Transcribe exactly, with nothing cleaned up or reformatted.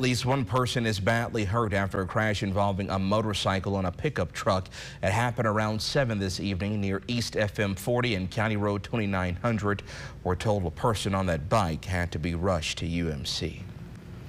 At least one person is badly hurt after a crash involving a motorcycle and a pickup truck. It happened around seven this evening near East F M forty and County Road twenty-nine hundred. We're told a person on that bike had to be rushed to U M C.